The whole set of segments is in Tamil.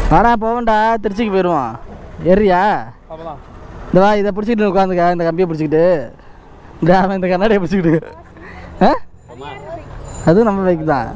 வாடா போவேன்டா, திருச்சிக்கு போயிடுவான். ஏறியா? இந்த வா, இதை பிடிச்சிக்கிட்டு உட்காந்துக்க, இந்த கம்பியை பிடிச்சிக்கிட்டு, இந்த கண்ணாடியை பிடிச்சிக்கிட்டு. அதுவும் நம்ம பைக் தான்.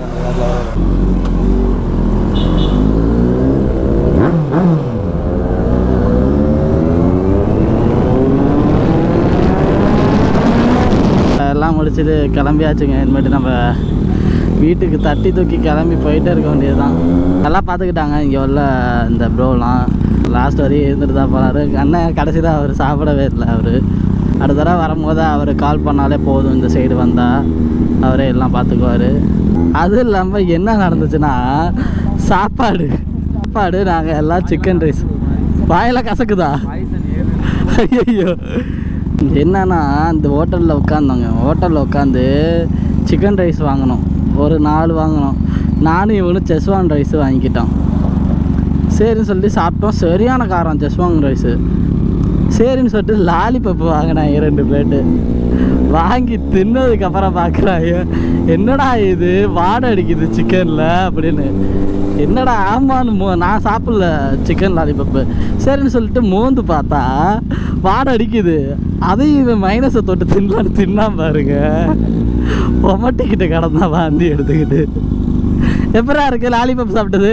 எல்லாம் முடிச்சுட்டு கிளம்பியாச்சுங்க. இனிமேட்டு நம்ம வீட்டுக்கு தட்டி தூக்கி கிளம்பி போயிட்டே இருக்க வேண்டியது தான். நல்லா பார்த்துக்கிட்டாங்க இங்கே உள்ள இந்த ப்ரோலாம். லாஸ்ட் வரையும் இருந்துட்டு தான் போனார். அண்ணன் கடைசி தான் அவர் சாப்பிடவே இல்லை. அவர் அடுத்த தடவை வரும்போது அவர் கால் பண்ணாலே போதும், இந்த சைடு வந்தால் அவரே எல்லாம் பார்த்துக்குவார். அதுவும் இல்லாமல் என்ன நடந்துச்சுன்னா, சாப்பாடு நாங்கள் எல்லாம் சிக்கன் ரைஸ். வாயெல்லாம் கசக்குதா? ஐயோ, என்னன்னா இந்த ஹோட்டலில் உட்காந்தோங்க. ஹோட்டலில் உட்காந்து சிக்கன் ரைஸ் வாங்கினோம், ஒரு 4 வாங்கினோம். நானும் இவனும் செஸ்வான் ரைஸ் வாங்கிக்கிட்டோம். சரின்னு சொல்லிட்டு சாப்பிட்டோம். சரியான காரம் செஸ்வான் ரைஸு. சரின்னு சொல்லிட்டு லாலிபப்பு வாங்கினேன் 2 பிளேட்டு. வாங்கி தின்னதுக்கப்புறம் பார்க்குறாங்க, என்னடா இது வாடை அடிக்குது சிக்கனில் அப்படின்னு. என்னடா ஆமான்னு நான் சாப்பிடல சிக்கன் லாலிபப்பு. சரின்னு சொல்லிட்டு மோந்து பார்த்தா வாடை அடிக்குது. அதையும் இவன் மைனஸை தொட்டு தின்னாம பாருங்க. பொமட்டிக்கிட்ட கடந்தான் வாந்தி எடுத்துக்கிட்டு. எப்படா இருக்கு லாலிபப் சாப்பிட்டது?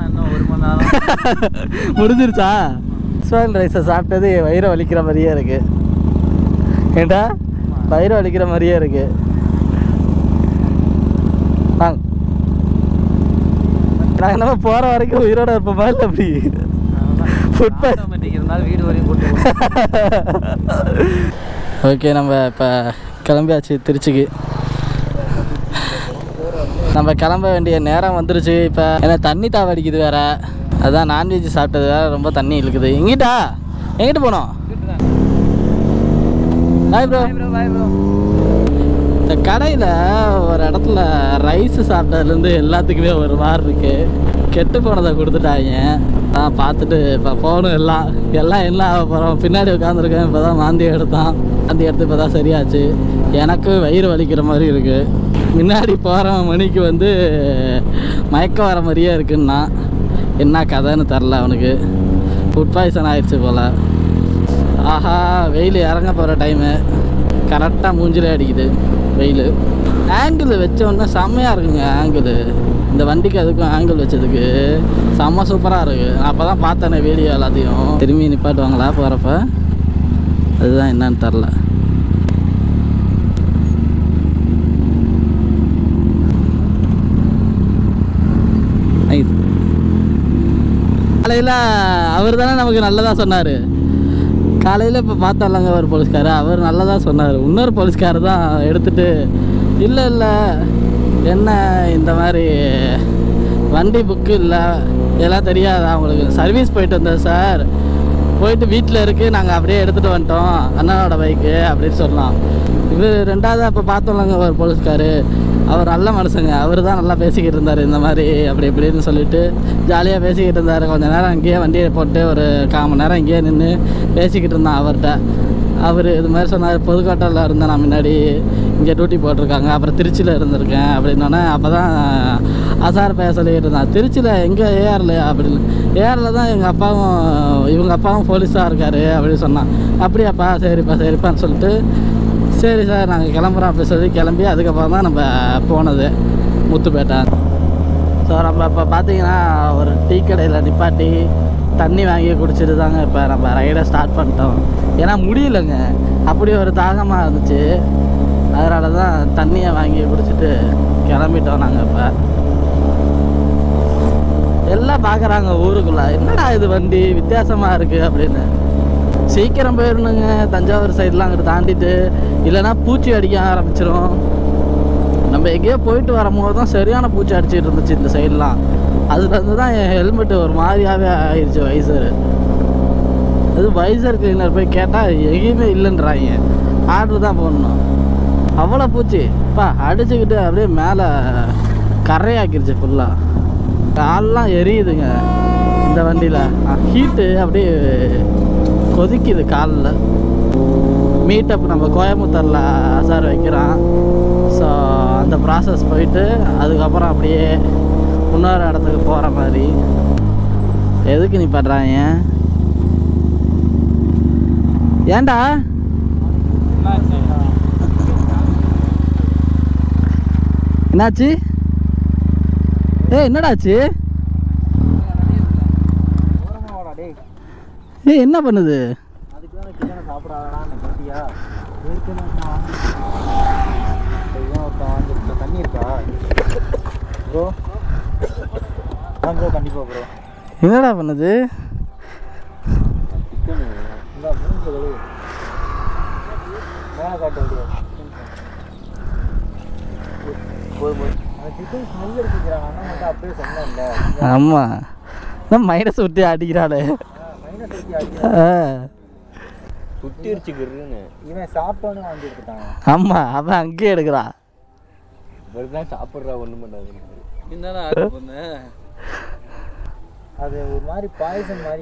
முடிஞ்சிருச்சா? ஸ்வெல் ரைஸை சாப்பிட்டது வயிறு வலிக்கிற மாதிரியே இருக்கு. ஏண்டா வயிறு வலிக்கிற மாதிரியே இருக்கு. வாங்க, நாங்கள் நம்ம போகிற வரைக்கும் உயிரோட இருப்போமா இல்லை அப்படி? வீடு வரையும் ஓகே, நம்ம இப்போ கிளம்பியாச்சு திருச்சிக்கு. நம்ம கிளம்ப வேண்டிய நேரம் வந்துருச்சு இப்போ. ஏன்னா தண்ணி தாவடிக்குது வேறு, அதுதான் நான்வெஜ் சாப்பிட்டது வேறு, ரொம்ப தண்ணி இழுக்குது. எங்கிட்ட போனோம்? Bye bro. இந்த கடையில் ஒரு இடத்துல ரைஸு சாப்பிட்டதுலேருந்து எல்லாத்துக்குமே ஒரு மாதிரி இருக்குது. கெட்டு போனதை கொடுத்துட்டாங்க. நான் பார்த்துட்டு இப்போ போகணும். எல்லாம் என்ன ஆக போகிறோம். பின்னாடி உட்காந்துருக்கேன். இப்போ தான் வாந்தி எடுத்து இப்போ தான் சரியாச்சு. எனக்கு வயிறு வலிக்கிற மாதிரி இருக்குது. முன்னாடி போகிற மணிக்கு வந்து மயக்கம் வர மாதிரியே இருக்குன்னா என்ன கதைன்னு தெரில. அவனுக்கு ஃபுட் பாய்சன் ஆயிடுச்சு போல். ஆஹா, வெயில் இறங்க போகிற டைமு. கரெக்டாக மூஞ்சிலே அடிக்குது வெயில். ஆங்கிள் வச்சோன்னா செம்மையாக இருக்குங்க. ஆங்கிள் இந்த வண்டிக்கு அதுக்கும் ஆங்கிள் வச்சதுக்கு செம்ம சூப்பராக இருக்குது. நான் அப்போ தான் பார்த்தேனே வீடியோ எல்லாத்தையும். திரும்பி நிப்பாட்டுவாங்களா போகிறப்ப? அதுதான் என்னன்னு தெரில. காலையில் அவர் தானே நமக்கு நல்லதாக சொன்னார். காலையில் இப்போ பார்த்தாலங்க ஒரு போலீஸ்கார், அவர் நல்லதாக சொன்னார். இன்னொரு போலீஸ்கார் தான் எடுத்துகிட்டு இல்லை என்ன இந்த மாதிரி வண்டி புக்கு இல்லை இதெல்லாம் தெரியாதா உங்களுக்கு? சர்வீஸ் போயிட்டு வந்தேன் சார், போயிட்டு வீட்டில் இருக்குது, நாங்கள் அப்படியே எடுத்துகிட்டு வந்துட்டோம் அண்ணனோட பைக்கு அப்படின்னு சொல்லலாம். இவர் ரெண்டாவது அப்போ பார்த்தோம்லங்க ஒரு போலீஸ்கார், அவர் நல்ல மனுஷங்க. அவர் தான் நல்லா பேசிக்கிட்டு இருந்தார். இந்த மாதிரி அப்படி இப்படின்னு சொல்லிட்டு ஜாலியாக பேசிக்கிட்டு இருந்தார். கொஞ்சம் நேரம் அங்கேயே வண்டியை போட்டு ஒரு 1/4 மணி நேரம் இங்கேயே நின்று பேசிக்கிட்டு இருந்தான் அவர்கிட்ட. அவர் இது மாதிரி சொன்னார், புதுக்கோட்டையில் இருந்தேன் நான், முன்னாடி இங்கே டியூட்டி போட்டிருக்காங்க, அப்புறம் திருச்சியில் இருந்திருக்கேன் அப்படின்னோடனே அப்போ தான் அசார் பேச சொல்லிக்கிட்டு இருந்தான். திருச்சியில் எங்கே ஏஆர்லையா அப்படின்னு. ஏஆரில் தான் இவங்க அப்பாவும் போலீஸாக இருக்கார் அப்படின்னு சொன்னான். அப்படியாப்பா, சரிப்பான்னு சொல்லிட்டு சரி சார் நாங்கள் கிளம்புறோம் அப்படி சொல்லி கிளம்பி அதுக்கப்புறம் தான் நம்ம போனது முத்துப்பேட்டை. ஸோ நம்ம இப்போ பார்த்தீங்கன்னா ஒரு டீ கடையில் நிப்பாட்டி தண்ணி வாங்கி குடிச்சிட்டு தாங்க இப்போ நம்ம ரைடை ஸ்டார்ட் பண்ணிட்டோம். ஏன்னா முடியலைங்க, அப்படி ஒரு தாகமாக இருந்துச்சு. அதனால தான் தண்ணியை வாங்கி குடிச்சிட்டு கிளம்பிட்டோம் நாங்கள். இப்போ எல்லாம் பார்க்குறாங்க ஊருக்குள்ளே, என்னடா இது வண்டி வித்தியாசமாக இருக்குது அப்படின்னு. சீக்கிரம் போயிடணுங்க, தஞ்சாவூர் சைட்லாம் அங்கிட்டு தாண்டிட்டு, இல்லைன்னா பூச்சி அடிக்க ஆரம்பிச்சிடும். நம்ம எங்கேயோ போயிட்டு வரும்போது தான் சரியான பூச்சி அடிச்சிட்டு இருந்துச்சு இந்த சைட்லாம். அதுலேருந்து தான் என் ஹெல்மெட்டு ஒரு மாதிரியாகவே ஆயிடுச்சு வைசர். அது வைசர் கிளீனர் போய் கேட்டால் எங்கேயுமே இல்லைன்றாங்க. ஆர்டர் தான் போடணும். அவ்வளோ பூச்சி அடிச்சுக்கிட்டு அப்படியே மேலே கரையாக்கிருச்சு ஃபுல்லாக. கால்லாம் எரியுதுங்க இந்த வண்டியில். ஹீட்டு அப்படியே கொதிக்குது காலில். மீட்டப் நம்ம கோயம்புத்தூரில் அசார் வைக்கிறான். ஸோ அந்த ப்ராசஸ் போயிட்டு அதுக்கப்புறம் அப்படியே இன்னொரு இடத்துக்கு போகிற மாதிரி. எதுக்கு நிப்பாட்டுறான்? ஏன்டா என்னாச்சு? என்னடாச்சு? என்ன பண்ணுது? தண்ணி இருக்கா ப்ரோ? ப்ரோ கண்டிப்பா ப்ரோ. என்னடா பண்ணுது? ஆமா மைனஸ் விட்டு அடிக்கிறாளே. சுத்திருச்சுக்குன்னு இவன் சாப்பிட்டோன்னு வாங்கி எடுத்துட்டான். ஆமா அவன் அங்கேயே எடுக்கிறான். இவருதான் சாப்பிட்றா ஒன்றும் பண்ணாது. என்னடா அது ஒரு மாதிரி பாய்சன் மாதிரி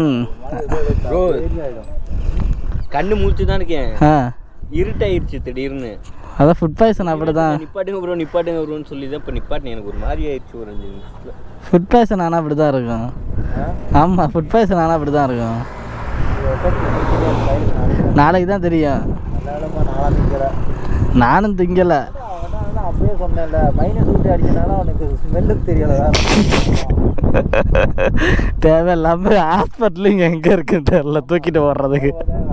கண்ணு மூச்சு தான் இருக்கேன். இருட்டாயிருச்சு திடீர்னு. அதான் ஃபுட் பாய்சன். அப்படிதான் நிப்பாட்டுங்க ப்ரோ நிப்பாட்டுங்க ப்ரோன்னு சொல்லி தான் இப்போ நிப்பாட்டினேன். எனக்கு ஒரு மாதிரி ஆயிடுச்சு ஒரு 5 நிமிஷத்தில். ஃபுட் பாய்சன் ஆனால் அப்படி தான் இருக்கும். ஆமாம் ஃபுட் பாய்சன் ஆனால் அப்படி தான் இருக்கும். நாளைக்கு தான் தெரியும். நானும் திங்கலை. அப்படியே சொன்னேன்ல மைனஸ் விட்டு அடிக்கனால அவனுக்கு ஸ்மெல்லுக்கு தெரியல. தேவையில்லாமல் ஹாஸ்பிட்டலு இங்கே எங்கே இருக்குன்னு தெரியல தூக்கிட்டு போடுறதுக்கு.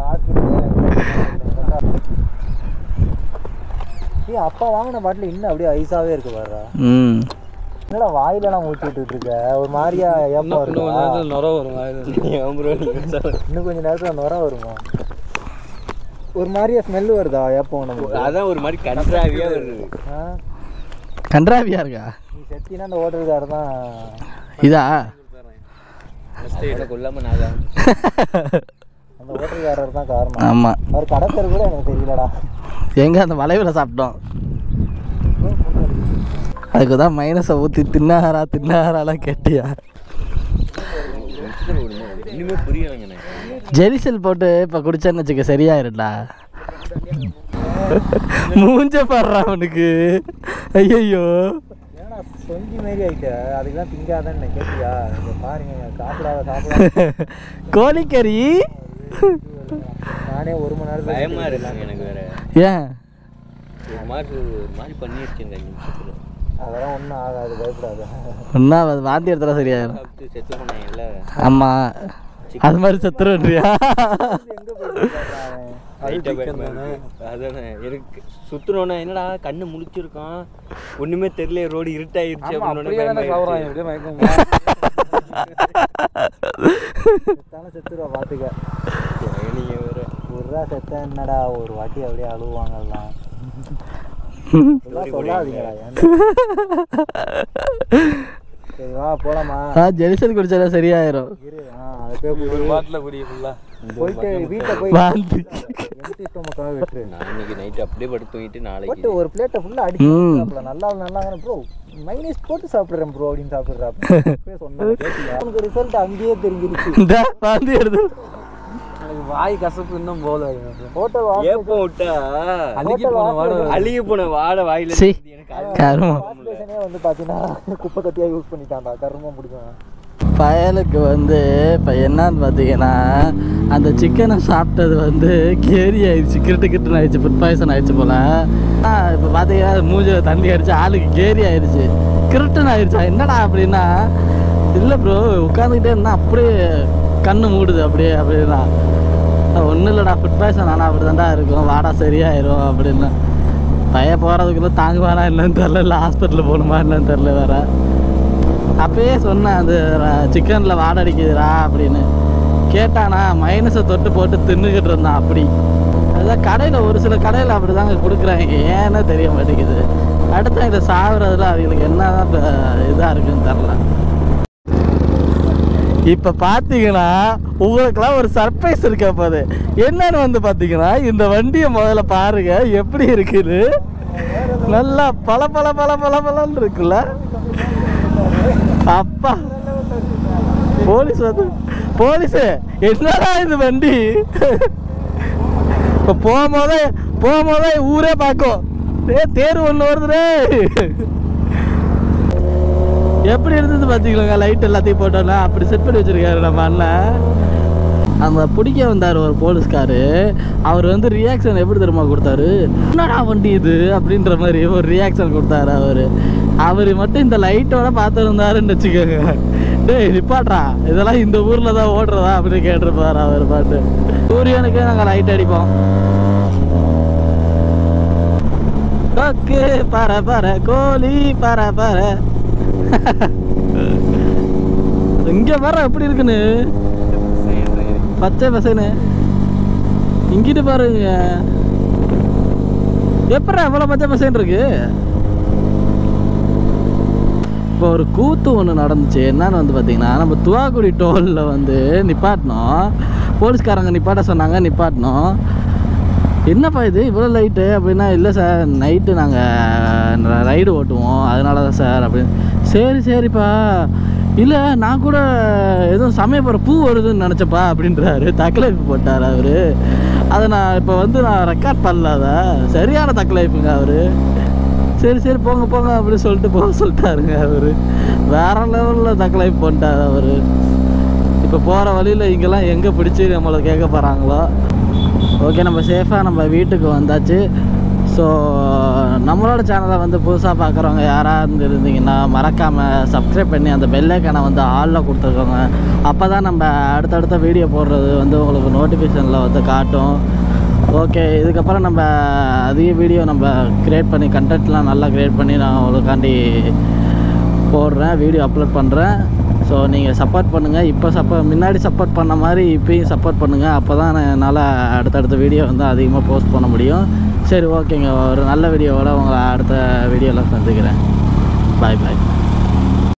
அப்பா வாங்கின பாட்டில் இன்னும் அப்படியே ஐஸாவே இருக்கு பாரு. என்னடா வாயிலெல்லாம் ஊற்றி விட்டுட்டு இருக்க? ஒரு மாதிரியா ஏப்பா இருக்கும். நுர வரும் இன்னும் கொஞ்சம் நேரத்தில் நுர வருமா? ஒரு மாதிரியா ஸ்மெல் வருதா ஏப்பம் நமக்கு? அதான் ஒரு மாதிரி கன்றாவியா வருது. கன்றாவியா இருக்கா? நீ செத்தினா அந்த ஹோட்டல்காரர் தான். இதா கொல்லாம நான் அந்த ஹோட்டல்காரர் தான் காரணம். ஆமாம் அவர் கடத்தர் கூட எனக்கு தெரியலடா. எங்கே அந்த வளைவில் சாப்பிட்டோம். அதுக்கு தான் மைனஸை ஊற்றி தின்னாராலாம் கேட்டியா? இனிமே புரியலைங்க. ஜெரிசல் போட்டு இப்போ குடிச்சேன்னு வச்சுக்க சரியாயிருடா. மூஞ்ச பாடுறா அவனுக்கு. ஐயோ ஏன்னா சொஞ்சி மாரி ஆயிட்ட. அதுக்கெல்லாம் திங்காதான்னு கேட்டியா? பாருங்க சாப்பிடாத கோழிக்கறி. நானே 1 மணி நேரம் பயமா இருக்காங்க எனக்கு வேற. ஏன் ஒரு மாதிரி பண்ணிடுச்சுங்க 5 நிமிஷத்துல. அதெல்லாம் ஒன்றும் ஆகாது, பயப்படாது. ஒன்றா வாந்தி எடுத்துறா சரியாயிரும். செத்து போனாங்கல்ல. ஆமாம் அது மாதிரி செத்துருன்றியா? அதானே எனக்கு சுத்துறோன்னா என்னடா கண்ணு முழிச்சிருக்கான் ஒண்ணுமே தெரியல, ரோடு இருட்டாயிருச்சு செத்துருவா பாத்துக்க. நீங்க ஒரு ரூபா செத்த என்னடா ஒரு வாட்டி அப்படியே அழுவாங்கலாம். சொல்லாதீங்களா? சரி வா போலாமா? ஜெலிசல் குடிச்சா சரியாயிரும். போயிட்டு வீட்டை போய் விட்டுரு. நான் இன்னைக்கு நைட்டு அப்படியே படுத்து தூங்கிட்டு நாளைக்கு ஒரு பிளேட்டை ஃபுல்லா அடிச்சு நல்லா ப்ரோ மைனஸ் போட்டு சாப்பிடுறேன் ப்ரோ அப்படின்னு சாப்பிடுறா சொன்னேன். ரிசல்ட் அங்கேயே தெரிஞ்சிருச்சு. வாய் கசப்பு இன்னும் போல. அழுகி போன வாடை வாயில வந்து பாத்தீங்கன்னா குப்பை கட்டியா யூஸ் பண்ணிட்டான்டா. கருமம் பிடிக்கும் பயலுக்கு வந்து இப்போ என்னன்னு பார்த்தீங்கன்னா அந்த சிக்கனை சாப்பிட்டது வந்து கேரி ஆயிடுச்சு, கிட்டுன்னு ஆயிடுச்சு, ஃபுட் பாய்சன் ஆயிடுச்சு போல். இப்போ பார்த்தீங்கன்னா மூஞ்சில் தண்ணி அடிச்சு ஆளுக்கு கேரி ஆயிடுச்சு, கிருட்டுன்னு ஆயிடுச்சா. என்னடா அப்படின்னா இல்லை ப்ரோ உட்காந்துக்கிட்டே இருந்தால் அப்படியே கண்ணு மூடுது அப்படின்னா ஒன்றும் இல்லைடா ஃபுட் பாய்சன் ஆனால் அப்படி தான்டா இருக்கும், வாடா சரியாயிரும் அப்படின்னு. பையன் போகிறதுக்குள்ளே தாங்குவானா என்னன்னு தெரில, இல்லை ஹாஸ்பிட்டலில் போகணுமா என்னன்னு தெரில வேறு. அப்பயே சொன்னேன் அது சிக்கனில் வாடை அடிக்குதுடா அப்படின்னு. கேட்டானா மைனஸை தொட்டு போட்டு தின்னுக்கிட்டு இருந்தான் அப்படி. அதுதான் கடையில் ஒரு சில கடையில் அப்படி தாங்க கொடுக்குறாங்க, ஏன்னு தெரிய மாட்டேங்குது. அடுத்த இதை சாப்பிட்றதுல அவங்களுக்கு என்ன தான் இதாக இருக்குன்னு தெரில. இப்போ பார்த்தீங்கன்னா உங்களுக்கெல்லாம் ஒரு சர்ப்ரைஸ் இருக்க போது. என்னன்னு வந்து பார்த்தீங்கன்னா இந்த வண்டியை முதல்ல பாருங்க எப்படி இருக்குது. நல்லா பல பல பல பல பலன்னு இருக்குல்ல. அப்பா போலீஸ் வந்து போலீஸு என்னடா இது வண்டி. இப்போ போகும்போதே ஊரே பார்க்கும், தேர் ஒன்று வருதுரே. எப்படி இருந்தது பார்த்தீங்களாங்க லைட் எல்லாத்தையும் போட்டோன்னா அப்படி செட் பண்ணி வச்சுருக்காரு நம்ம அண்ணன். அந்த பிடிக்க வந்தார் ஒரு போலீஸ்காரு. அவர் வந்து ரியாக்ஷன் எப்படி தெரியுமா கொடுத்தாரு, என்னடா வண்டி இது அப்படின்ற மாதிரி ஒரு ரியாக்ஷன் கொடுத்தாரு. அவர் மட்டும் இந்த லைட்டோட பார்த்துருந்தாருன்னு வச்சுக்கோங்க. டேய் நிப்பாட்றா, இதெல்லாம் இந்த ஊரில் தான் ஓடுறதா அப்படின்னு கேட்டிருப்பார் அவர் பாட்டு. சூரியனுக்கே நாங்கள் லைட் அடிப்போம். ஓகே பார பார கோழி பார பார. இங்கே பாரு எப்படி இருக்குன்னு, பச்சை பசன்னு. இங்கிட்டு பாருங்க எப்படா எவ்வளோ பச்சை பசன்னு இருக்கு. இப்போ ஒரு கூத்து ஒன்று நடந்துச்சு. என்னன்னு வந்து பார்த்தீங்கன்னா, நம்ம துவாக்குடி டோலில் வந்து நிப்பாட்டினோம். போலீஸ்காரங்க நிப்பாட்ட சொன்னாங்க, நிப்பாட்டினோம். என்னப்பா இது இவ்வளோ லைட்டு அப்படின்னா, இல்லை சார் நைட்டு நாங்கள் ரைடு ஓட்டுவோம் அதனால தான் சார் அப்படின்னு. சரிப்பா, இல்லை நான் கூட எதுவும் சமய போகிற பூ வருதுன்னு நினச்சப்பா அப்படின்றாரு. தக்கலைப்பு போட்டார் அவர். அதை நான் இப்போ வந்து நான் ரெக்கார்ட் பண்ணலாத. சரியான தக்கலைப்புங்க அவர். சரி போங்க அப்படின்னு சொல்லிட்டு போக சொல்லிட்டாருங்க அவர். வேறு லெவலில் தக்கலைப்பு பண்ணிட்டார் அவர். இப்போ போகிற வழியில் இங்கெல்லாம் எங்கே பிடிச்சி நம்மளை கேட்க போகிறாங்களோ. ஓகே, நம்ம சேஃபாக நம்ம வீட்டுக்கு வந்தாச்சு. ஸோ நம்மளோட சேனலை வந்து புதுசாக பார்க்குறவங்க யாராவது இருந்தீங்கன்னா மறக்காமல் சப்ஸ்கிரைப் பண்ணி அந்த பெல் ஐக்கானை வந்து ஆலில் கொடுத்துருக்கோங்க. அப்போ தான் நம்ம அடுத்தடுத்த வீடியோ போடுறது வந்து உங்களுக்கு நோட்டிஃபிகேஷனில் வந்து காட்டும். ஓகே, இதுக்கப்புறம் நம்ம அதிக வீடியோ நம்ம க்ரியேட் பண்ணி கண்டென்ட்லாம் நல்லா க்ரியேட் பண்ணி நான் உங்களுக்காண்டி போடுறேன், வீடியோ அப்லோட் பண்ணுறேன். ஸோ நீங்கள் சப்போர்ட் பண்ணுங்கள். இப்போ முன்னாடி சப்போர்ட் பண்ண மாதிரி இப்போயும் சப்போர்ட் பண்ணுங்கள். அப்போ தான் என்னால் அடுத்தடுத்த வீடியோ வந்து அதிகமாக போஸ்ட் பண்ண முடியும். சரி ஓகேங்க, ஒரு நல்ல வீடியோவோட உங்களை அடுத்த வீடியோவில் சந்திக்கிறேன். பாய்.